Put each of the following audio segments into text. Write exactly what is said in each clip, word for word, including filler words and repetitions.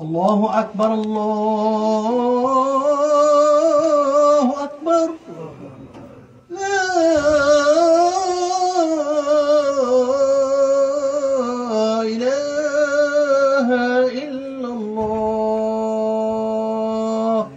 الله أكبر الله أكبر لا إله إلا الله.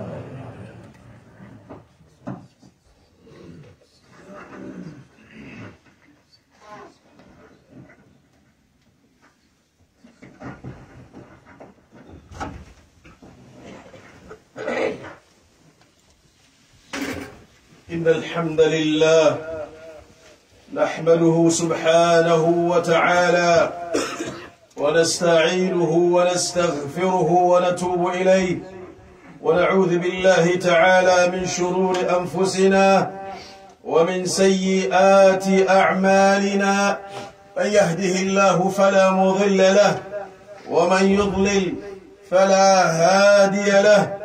إن الحمد لله نحمده سبحانه وتعالى ونستعينه ونستغفره ونتوب إليه ونعوذ بالله تعالى من شرور أنفسنا ومن سيئات أعمالنا. من يهده الله فلا مضل له ومن يضلل فلا هادي له.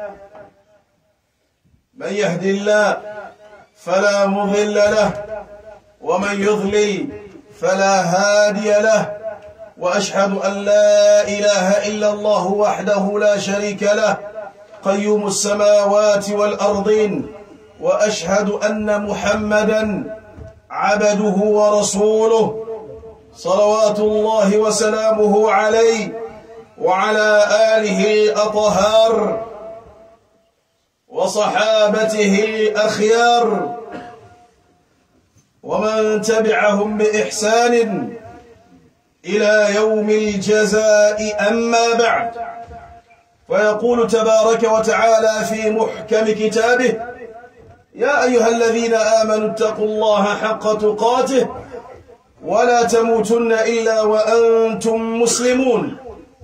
من يهد الله فلا مضل له ومن يضلل فلا هادي له. وأشهد أن لا إله إلا الله وحده لا شريك له قيوم السماوات والأرضين. وأشهد أن محمدا عبده ورسوله صلوات الله وسلامه عليه وعلى آله الأطهار وصحابته الأخيار ومن تبعهم بإحسان إلى يوم الجزاء. أما بعد، فيقول تبارك وتعالى في محكم كتابه: يا أيها الذين آمنوا اتقوا الله حق تقاته ولا تموتن إلا وأنتم مسلمون.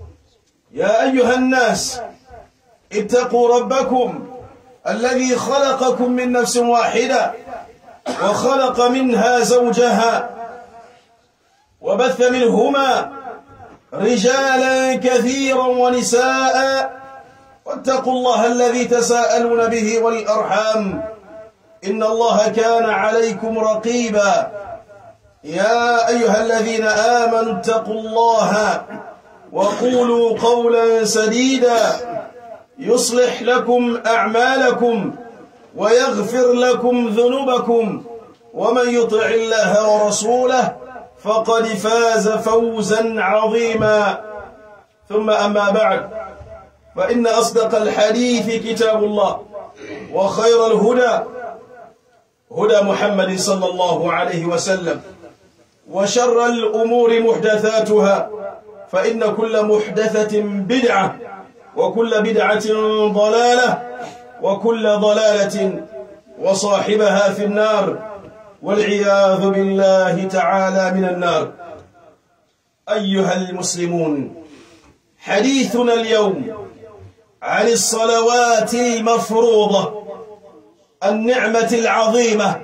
يا أيها الناس اتقوا ربكم الذي خلقكم من نفس واحدة وخلق منها زوجها وبث منهما رجالا كثيرا ونساء واتقوا الله الذي تساءلون به والأرحام إن الله كان عليكم رقيبا. يا أيها الذين آمنوا اتقوا الله وقولوا قولا سديدا يصلح لكم أعمالكم ويغفر لكم ذنوبكم ومن يطع الله ورسوله فقد فاز فوزا عظيما. ثم أما بعد، فإن أصدق الحديث كتاب الله وخير الهدى هدى محمد صلى الله عليه وسلم وشر الأمور محدثاتها فإن كل محدثة بدعة وكل بدعة ضلالة وكل ضلالة وصاحبها في النار والعياذ بالله تعالى من النار. أيها المسلمون، حديثنا اليوم عن الصلوات المفروضة، النعمة العظيمة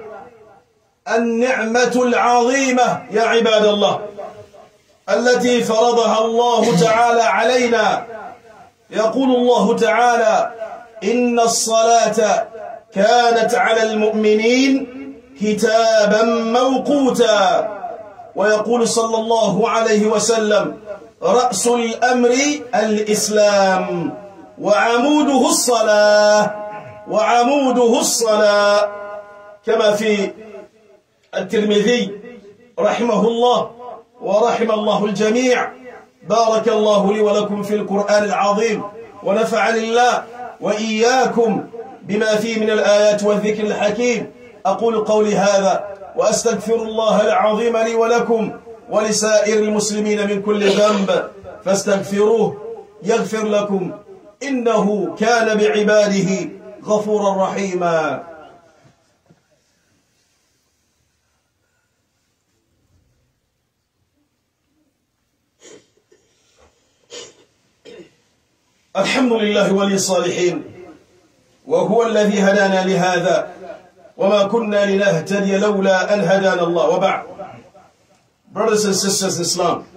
النعمة العظيمة يا عباد الله التي فرضها الله تعالى علينا. يقول الله تعالى: إن الصلاة كانت على المؤمنين كتابا موقوتا. ويقول صلى الله عليه وسلم: رأس الأمر الإسلام وعموده الصلاة وعموده الصلاة كما في الترمذي رحمه الله ورحم الله الجميع. بارك الله لي ولكم في القرآن العظيم ونفعني الله وإياكم بما فيه من الآيات والذكر الحكيم. أقول قولي هذا وأستغفر الله العظيم لي ولكم ولسائر المسلمين من كل ذنب فاستغفروه يغفر لكم إنه كان بعباده غفورا رحيما. الحمد لله ولي الصالحين وهو الذي هدانا لهذا وما كنا لنهتدي لولا أن هدانا الله. وبعد. Brothers and sisters in Islam,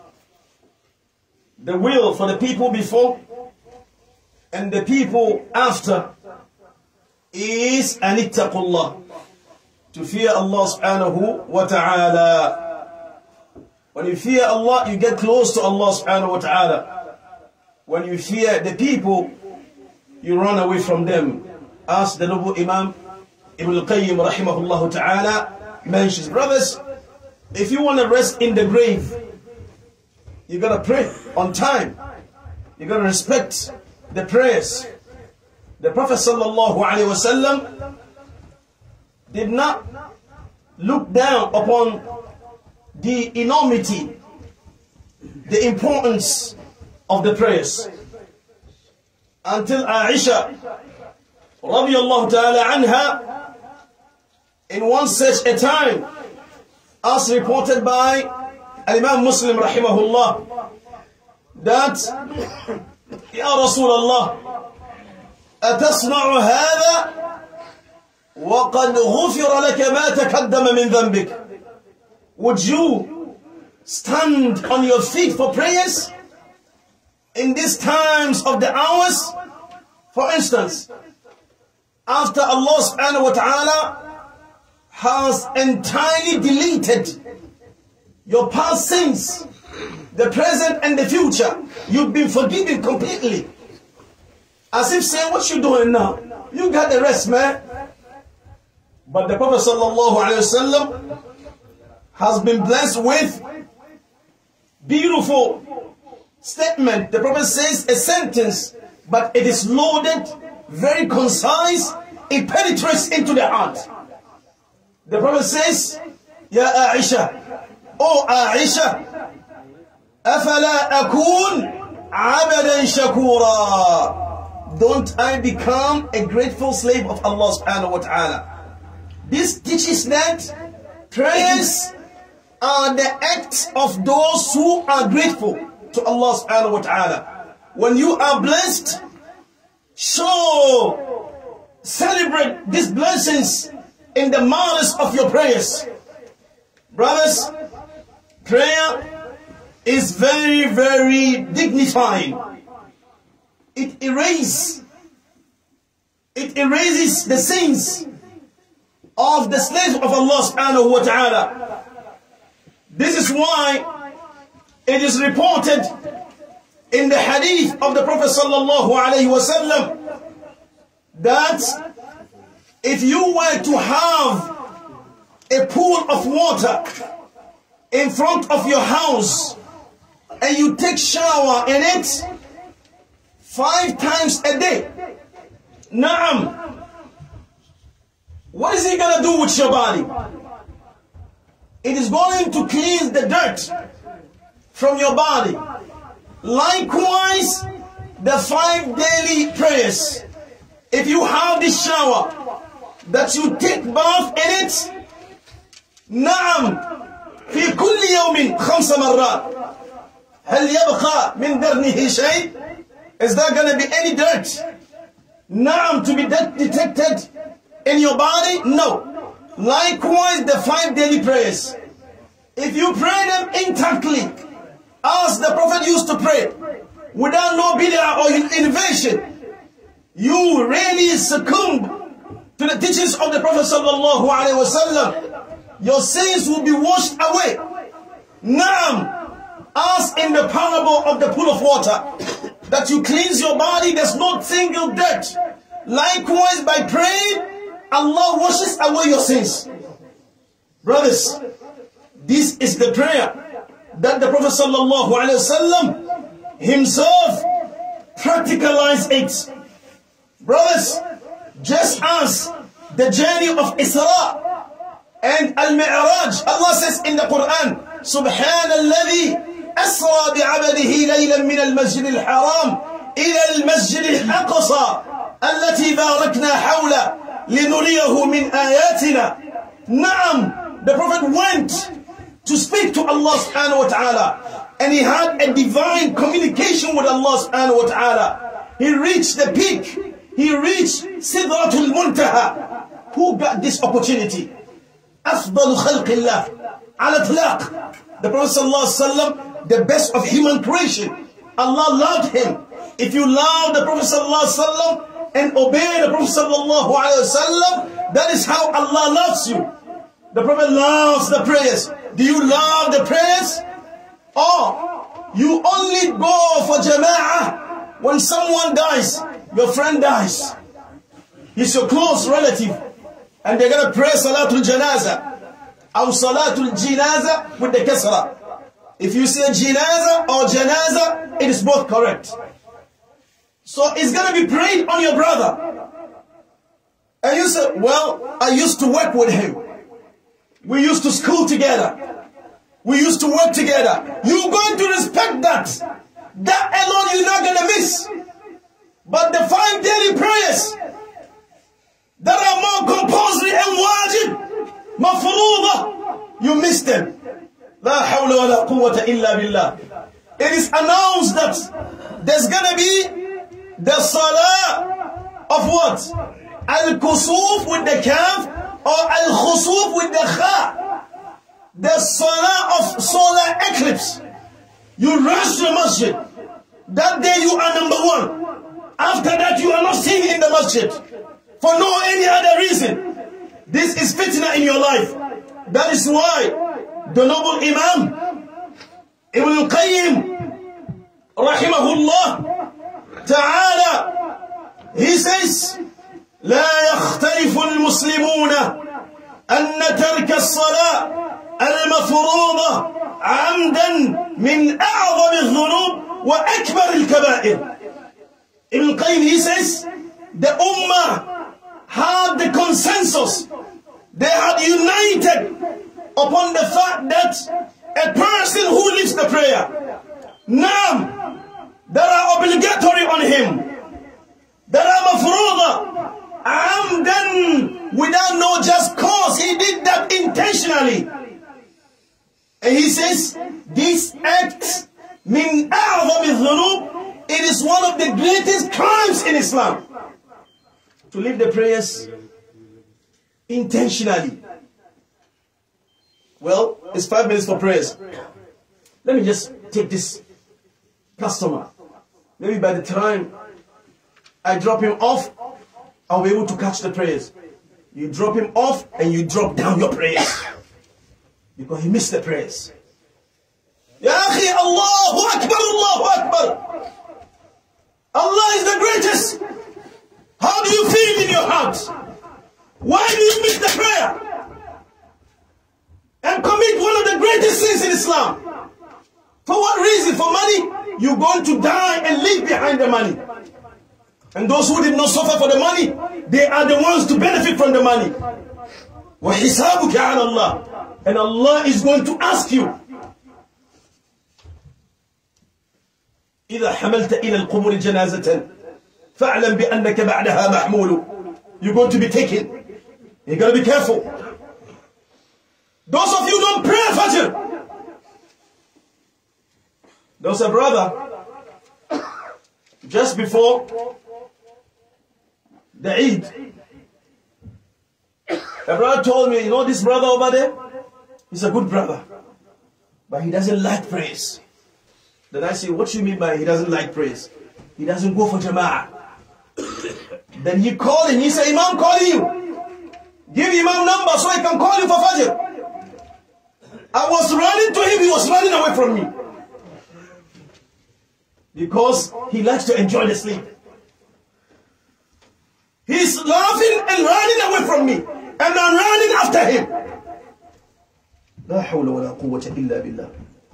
the will for the people before and the people after is an ittaqullah, to fear Allah subhanahu wa ta'ala. When you fear Allah, you get close to Allah subhanahu wa ta'ala. When you fear the people, you run away from them. As the noble Imam Ibn al-Qayyim rahimahullah ta'ala mentions. Brothers, if you want to rest in the grave, you got to pray on time. You got to respect the prayers. The Prophet sallallahu alaihi wasallam did not look down upon the enormity, the importance of the prayers, until Aisha radiyallahu ta'ala anha, in one such a time, as reported by Imam Muslim rahimahullah, that Ya Rasulullah, أتصنع هذا وقد غفر لك ما تقدم من ذنبك? Would you stand on your feet for prayers in these times of the hours? For instance, after Allah subhanahu wa ta'ala has entirely deleted your past sins, the present and the future, you've been forgiven completely. As if saying, what you doing now? You got the rest, man. But the Prophet sallallahu alaihi wasallam has been blessed with beautiful statement. The Prophet says a sentence, but it is loaded, very concise. It penetrates into the heart. The Prophet says, Ya Aisha, O Aisha, أفلا أكون عبدا شكورا? Don't I become a grateful slave of Allah subhanahu wa ta'ala? This teaches that prayers are the acts of those who are grateful to Allah subhanahu wa ta'ala. When you are blessed, show, celebrate these blessings in the malice of your prayers. Brothers, prayer is very, very dignifying. It erases, it erases the sins of the slaves of Allah subhanahu wa ta'ala. This is why it is reported in the hadith of the Prophet sallallahu alayhi wa sallam that if you were to have a pool of water in front of your house and you take shower in it five times a day, Naam, what is he going to do with your body? It is going to cleanse the dirt from your body. Likewise, the five daily prayers. If you have this shower, that you take bath in it, نعم في كل يوم خمس مرات هل يبقى من درنه شيء? Is there going to be any dirt نعم to be detected in your body? No. Likewise, the five daily prayers. If you pray them intactly, as the Prophet used to pray, without no bid'ah or innovation, you really succumb to the teachings of the Prophet sallallahu alaihi wasallam. Your sins will be washed away. Naam, as in the parable of the pool of water, that you cleanse your body, there's no single dirt. Likewise, by praying, Allah washes away your sins. Brothers, this is the prayer that the Prophet sallallahu alaihi wasallam himself practicalized it. Brothers, just as the journey of Isra and Al-Mi'raj, Allah says in the Quran, Subhan alladhi asra bi'abadihi laylan min al-masjid al-haram ila al-masjid al-aqsa allati barakna hawla linuriyahu min ayatina. Naam, the Prophet went to speak to Allah subhanahu wa ta'ala, and he had a divine communication with Allah subhanahu wa ta'ala. He reached the peak. He reached Sidratul Muntaha. Who got this opportunity? أفضل خلق الله على الإطلاق. The Prophet sallallahu alaihi wasallam, the best of human creation. Allah loved him. If you love the Prophet sallallahu alaihi wasallam and obey the Prophet sallallahu alaihi wasallam, that is how Allah loves you. The Prophet loves the prayers. Do you love the prayers? Or you only go for jama'ah when someone dies, your friend dies, he's your close relative, and they're going to pray Salatul Janaza, or Salatul Jinaza with the Kasra. If you say Jinaza or Janaza, it is both correct. So it's going to be prayed on your brother. And you say, well, I used to work with him. We used to school together. We used to work together. You're going to respect that. That alone you're not going to miss. But the five daily prayers that are more compulsory and wajib, mafruḍa, you missed them. La hawla wa la quwwata illa billah. It is announced that there's going to be the salah of what? Al-Kusuf with the kaf or Al-Khusuf with the kha. The salah of solar eclipse. You rush to the masjid. That day you are number one. After that you are not seen in the masjid. For no any other reason. This is fitna in your life. That is why the noble Imam Ibn Qayyim Rahimahullah Ta'ala, he says, لا يختلف المسلمون أن ترك الصلاة المفروضة عمدا من أعظم الذنوب وأكبر الكبائر. Ibn Qayyim, he says, the Ummah had the consensus, they had united upon the fact that a person who leaves the prayer, nam, that are obligatory on him, that are mafruḍa, amdan, without no just cause, he did that intentionally. And he says, this act, min a'zam al-dhunub, it is one of the greatest crimes in Islam. To leave the prayers intentionally. Well, it's five minutes for prayers. Let me just take this customer. Maybe by the time I drop him off, I'll be able to catch the prayers. You drop him off and you drop down your prayers. Because he missed the prayers. Ya akhi, Allahu Akbar, Allahu Akbar. Allah is the greatest. How do you feel in your heart? Why do you miss the prayer? And commit one of the greatest sins in Islam. For what reason? For money? You're going to die and leave behind the money. And those who did not suffer for the money, they are the ones to benefit from the money. وَحِسَابُكَ عَلَى اللَّهِ. And Allah is going to ask you. إِذَا حَمَلْتَ إِلَى الْقُبُرِ جَنَازَةً فَاعْلَمْ بِأَنَّكَ بَعْدَهَا مَحْمُولُ. You're going to be taken. You got to be careful. Those of you don't pray Fajr. There was a brother just before the Eid. A brother told me, you know this brother over there? He's a good brother, but he doesn't like praise. Then I say, what do you mean by he doesn't like praise? He doesn't go for Jama'ah. Then he called him, he said, Imam calling you. Give Imam number so I can call you for Fajr. I was running to him, he was running away from me. Because he likes to enjoy the sleep. He's laughing and running away from me. And I'm running after him. La hawla wa la quwwata illa billah.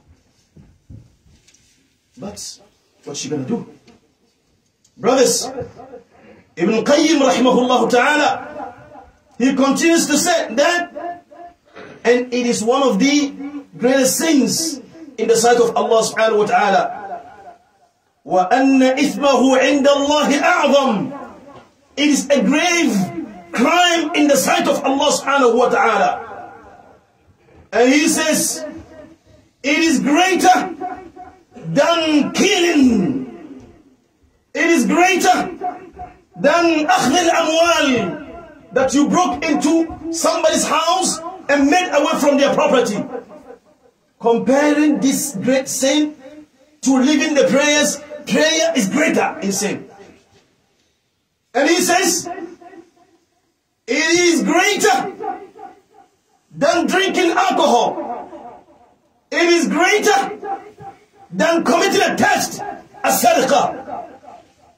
But what's she gonna do? Brothers, Ibn Qayyim rahimahullah ta'ala, he continues to say that, and it is one of the greatest sins in the sight of Allah subhanahu wa ta'ala. وَأَنَّ إِثْمَهُ عِنْدَ اللَّهِ أَعْظَمُ. It is a grave crime in the sight of Allah subhanahu wa ta'ala. And he says, it is greater than killing. It is greater than أخذ الأموال, that you broke into somebody's house and made away from their property. Comparing this great sin to leaving the prayers, prayer is greater in sin. And he says, it is greater than drinking alcohol. It is greater than committing a theft, a sadaqah.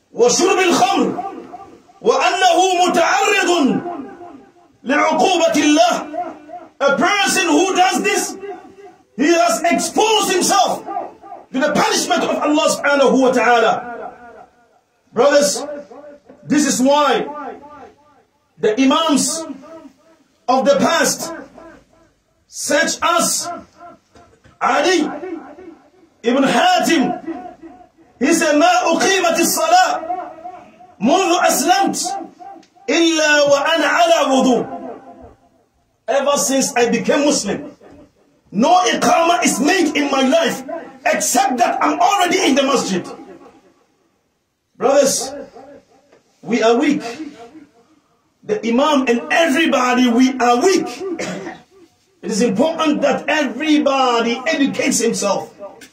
وشرب الخمر وأنه متعرض لعقوبة الله. A person who does this, he has exposed himself to the punishment of Allah subhanahu wa ta'ala. Brothers, this is why the Imams of the past, such as Ali ibn Hatim, he said, ما أقيمت الصلاة منذ أسلمت إلا وأنا على وضوء. Ever since I became Muslim, no iqamah is made in my life except that I'm already in the masjid. Brothers, we are weak. The Imam and everybody, we are weak. It is important that everybody educates himself.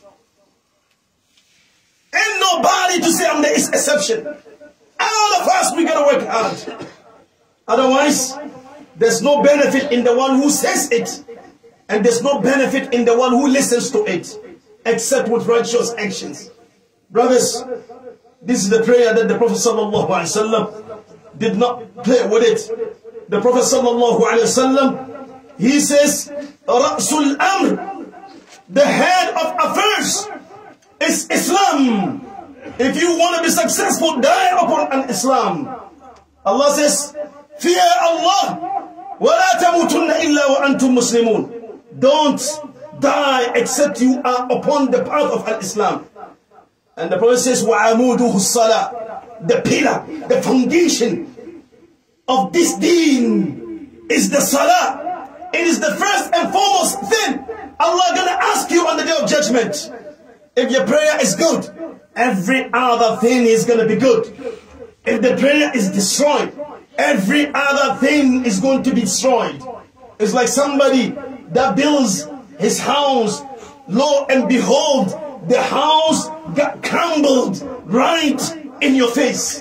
Ain't nobody to say I'm the exception. All of us, we gotta work hard. Otherwise, there's no benefit in the one who says it, and there's no benefit in the one who listens to it, except with righteous actions. Brothers, this is the prayer that the Prophet sallallahu alaihi wasallam did not play with it. The Prophet sallallahu alaihi wasallam, he says, Ra'sul Amr, the head of affairs is Islam. If you want to be successful, die upon an Islam. Allah says, fear Allah. وَلَا تَمُوتُنَّ إِلَّا وَأَنْتُمْ مُسْلِمُونَ. Don't die except you are upon the path of Al-Islam. And the Prophet says, وَعَمُودُهُ الصَّلَاةِ. The pillar, the foundation of this deen is the salah. It is the first and foremost thing Allah gonna ask you on the day of judgment. If your prayer is good, every other thing is gonna be good. If the prayer is destroyed, every other thing is going to be destroyed. It's like somebody that builds his house, lo and behold, the house got crumbled right in your face.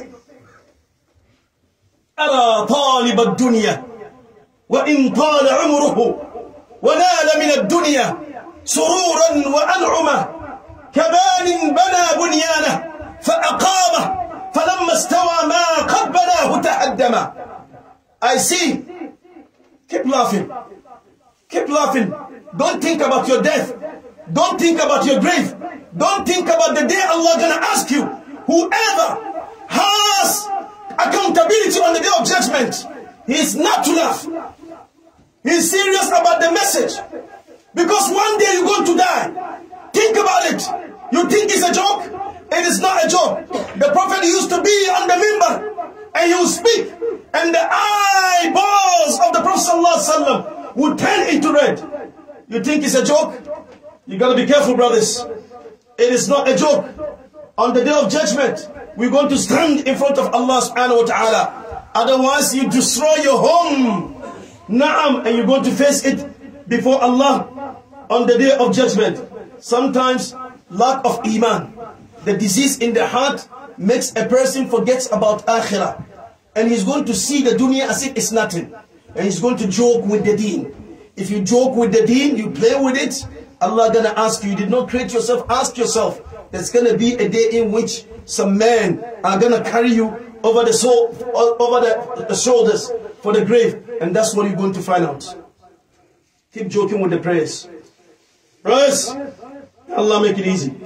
أرى طالب الدنيا وإن طال عمره ونال من الدنيا سرورا وأنعمه كبان بنى بنيانه فأقامه فلما استوى ما قد بناه تهدم. I see. Keep laughing. Keep laughing. Don't think about your death. Don't think about your grave. Don't think about the day Allah gonna ask you. Whoever has accountability on the day of judgment, he is not to laugh. He is serious about the message. Because one day you're going to die. Think about it. You think it's a joke? It is not a joke. The Prophet used to be on the minbar and he would speak, and the eyeballs of the Prophet ﷺ would turn into red. You think it's a joke? You gotta be careful, brothers. It is not a joke. On the day of judgment, we're going to stand in front of Allah subhanahu wa ta'ala. Otherwise, you destroy your home. Naam, and you're going to face it before Allah on the day of judgment. Sometimes, lack of iman, the disease in the heart, makes a person forget about akhirah. And he's going to see the dunya as if it's nothing. And he's going to joke with the deen. If you joke with the deen, you play with it, Allah gonna ask you. You did not create yourself. Ask yourself. There's gonna be a day in which some men are gonna carry you over the soul, over the, the shoulders for the grave, and that's what you're going to find out. Keep joking with the prayers, brothers. Allah make it easy.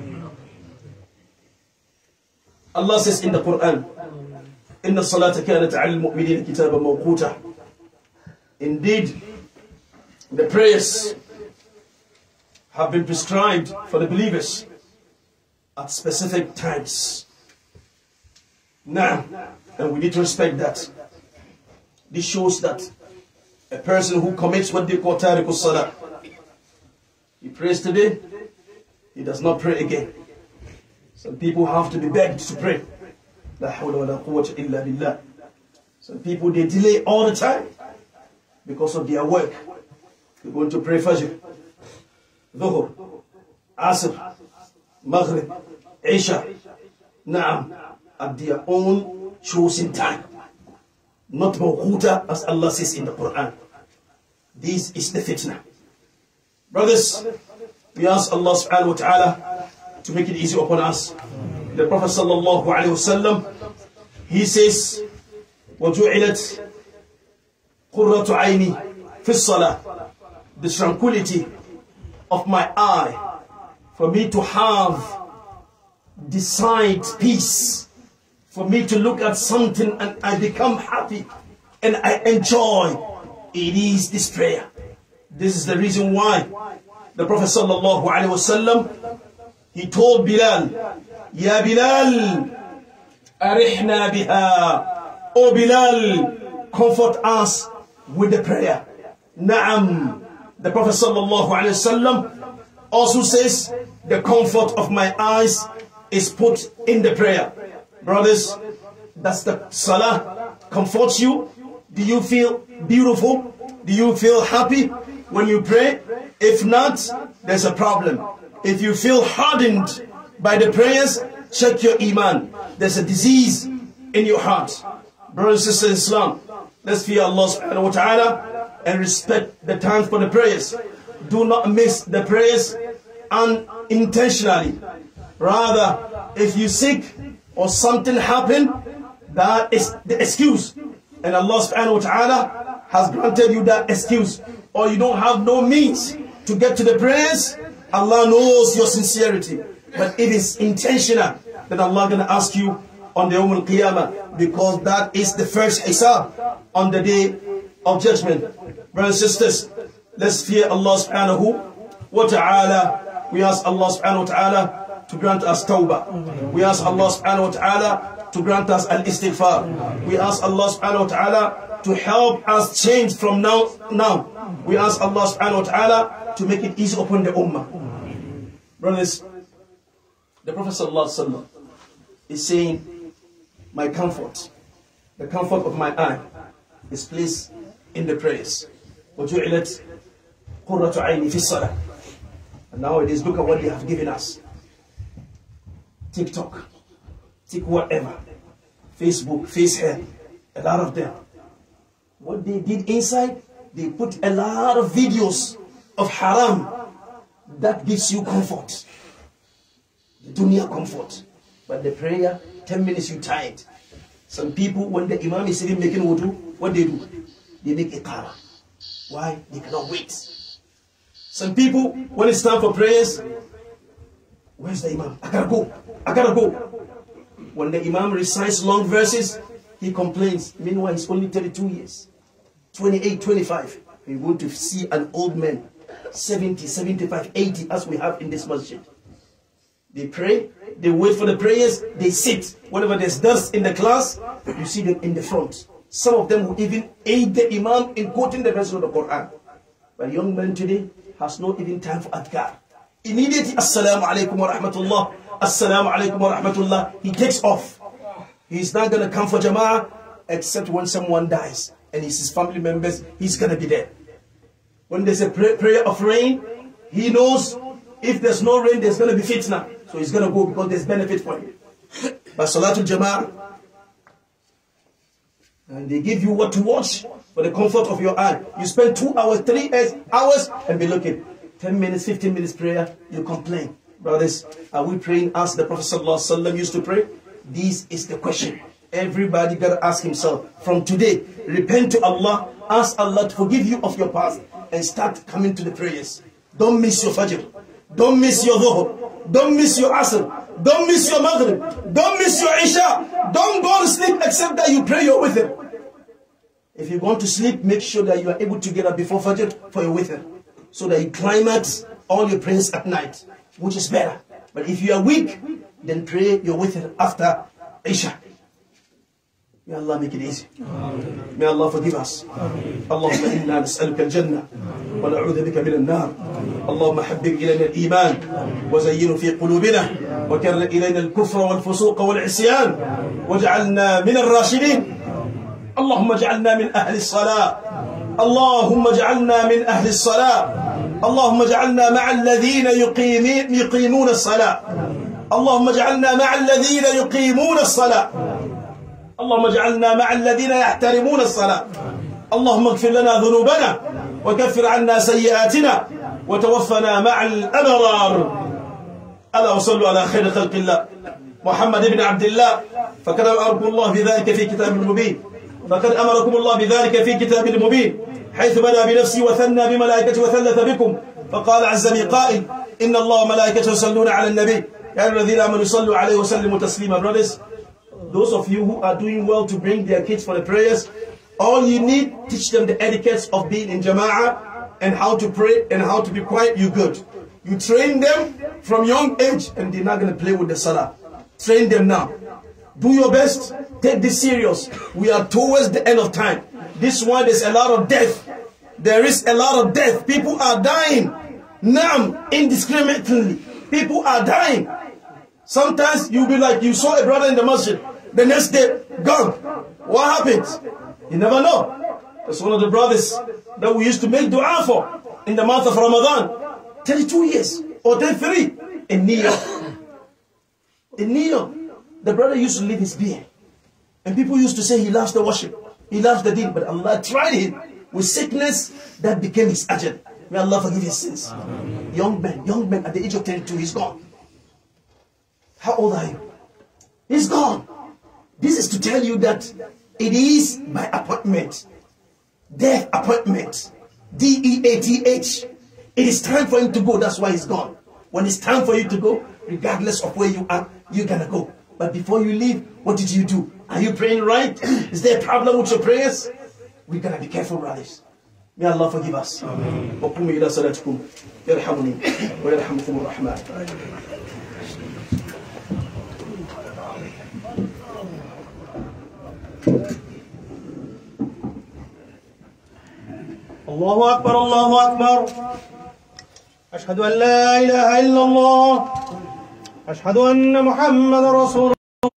Allah says in the Quran, "Inna salata kanat 'ala al-mu'minina kitaban mawquta." Indeed, the prayers have been prescribed for the believers at specific times. Now, and we need to respect that. This shows that a person who commits what they call tariqus salah, he prays today, he does not pray again. Some people have to be begged to pray. La hawla wa la quwwata illa billah. Some people, they delay all the time because of their work. They're going to pray Fajr, Dhuhr, Asr, Maghrib, Isha. Naam, at their own chosen time. Not mawquta, as Allah says in the Quran. This is the fitna. Brothers, we ask Allah subhanahu wa ta'ala to make it easy upon us. The Prophet sallallahu alaihi wasallam, he says, وَجُعِلَتْ قُرَّةُ عَيْنِي فِي الصَّلَاةِ, the tranquility of my eye, for me to have decide peace, for me to look at something and I become happy and I enjoy, it is this prayer. This is the reason why the Prophet sallallahu alaihi wasallam, he told Bilal, Ya Bilal, arihna biha, O Bilal, comfort us with the prayer. Naam. The Prophet sallallahu alaihi wasallam also says, the comfort of my eyes is put in the prayer. Brothers, does the salah comfort you? Do you feel beautiful? Do you feel happy when you pray? If not, there's a problem. If you feel hardened by the prayers, check your iman. There's a disease in your heart. Brothers and sisters in Islam, let's fear Allah subhanahu wa ta'ala and respect the time for the prayers. Do not miss the prayers unintentionally. Rather, if you sick or something happen, that is the excuse. And Allah subhanahu wa ta'ala has granted you that excuse. Or you don't have no means to get to the prayers, Allah knows your sincerity. But if it's intentional, then Allah gonna ask you on the Yawm al-Qiyamah, because that is the first hisab on the day of judgment. Brothers and sisters, let's fear Allah subhanahu wa ta'ala. We ask Allah subhanahu wa ta'ala to grant us tawbah. We ask Allah subhanahu wa ta'ala to grant us al-istighfar. We ask Allah subhanahu wa ta'ala to help us change from now. Now, we ask Allah subhanahu wa ta'ala to make it easy upon the ummah. Brothers, the Prophet sallallahu alaihi wasallam is saying, my comfort, the comfort of my eye, is placed in the prayers. وَجُعِلَتْ قُرَّةُ عَيْنِي فِي الصَّلَاةِ. And nowadays, look at what they have given us. TikTok, Tik whatever, Facebook, Facehair, a lot of them. What they did inside, they put a lot of videos of haram. That gives you comfort. The dunya comfort. But the prayer, ten minutes you tired. Some people, when the imam is sitting making wudu, what they do? They make iqamah. Why? They cannot wait. Some people, when it's time for prayers, where's the imam? I gotta go. I gotta go. When the imam recites long verses, he complains. Meanwhile, he's only thirty-two years. twenty-eight, twenty-five. You're going to see an old man, seventy, seventy-five, eighty, as we have in this masjid. They pray, they wait for the prayers, they sit. Whenever there's dust in the class, you see them in the front. Some of them will even aid the imam in quoting the verse of the Quran. But a young man today has not even time for adhkar. Immediately, Assalamu alaikum wa rahmatullah, Assalamu alaikum wa rahmatullah, he takes off. He's not going to come for jama'ah except when someone dies and it's his family members, he's going to be there. When there's a pray prayer of rain, he knows if there's no rain, there's going to be fitna. So he's going to go because there's benefit for him. But Salatul Jama'ah, and they give you what to watch for the comfort of your eye. You spend two hours, three hours, and be looking. Ten minutes, fifteen minutes prayer, you complain. Brothers, are we praying as the Prophet ﷺ used to pray? This is the question. Everybody got to ask himself. From today, repent to Allah. Ask Allah to forgive you of your past. And start coming to the prayers. Don't miss your Fajr. Don't miss your Dhuhr. Don't miss your Asr. Don't miss your Maghrib. Don't miss your Isha. Don't go to sleep except that you pray your Witr. If you want to sleep, make sure that you are able to get up before Fajr for your Witr. So that you climax all your prayers at night, which is better. But if you are weak, then pray your Witr after Isha. May Allah make it easy. Amen. May Allah forgive us. اللهم إنا نسألك الجنة ونعوذ بك من النار. اللهم حبب إلينا الإيمان وزينه في قلوبنا وكرر إلينا الكفر والفسوق والعصيان واجعلنا من الراشدين. اللهم اجعلنا من أهل الصلاة. اللهم اجعلنا من أهل الصلاة. اللهم اجعلنا مع الذين يقيمون الصلاة. اللهم اجعلنا مع الذين يقيمون الصلاة. اللهم اجعلنا مع الذين يحترمون الصلاة. اللهم اغفر لنا ذنوبنا وكفر عنا سيئاتنا وتوفنا مع الأبرار. ألا وصلوا على خير خلق الله محمد بن عبد الله فقد أمركم الله بذلك في كتاب مبين فقد أمركم الله بذلك في كتاب مبين حيث بدأ بنفسه وثنى بملائكته وثلث بكم فقال عز من قائل إن الله وملائكته يصلون على النبي يا أيها الذين آمنوا صلوا عليه وسلموا تسليما. Brothers, those of you who are doing well to bring their kids for the prayers, all you need, teach them the etiquettes of being in Jama'ah and how to pray and how to be quiet. You good. You train them from young age and they're not going to play with the salah. Train them now. Do your best. Take this serious. We are towards the end of time. This one, there's a lot of death. There is a lot of death. People are dying. Now, indiscriminately. People are dying. Sometimes you'll be like, you saw a brother in the masjid. The next day, gone. What happened? You never know. That's one of the brothers that we used to make dua for in the month of Ramadan. thirty-two years or thirty-three in New York. In New York, the brother used to leave his beard. And people used to say he loves the worship. He loves the deen. But Allah tried him with sickness that became his ajal. May Allah forgive his sins. Amen. Young man, young man at the age of thirty-two, he's gone. How old are you? He's gone. This is to tell you that it is by appointment. Death appointment. D E A T H. It is time for him to go. That's why he's gone. When it's time for you to go, regardless of where you are, you're going to go. But before you leave, what did you do? Are you praying right? Is there a problem with your prayers? We got to be careful, brothers. May Allah forgive us. وقوموا إلى صلاتكم يرحمني ويرحمكم الرحمن. الله أكبر الله أكبر أشهد أن لا إله إلا الله أشهد أن محمد رسول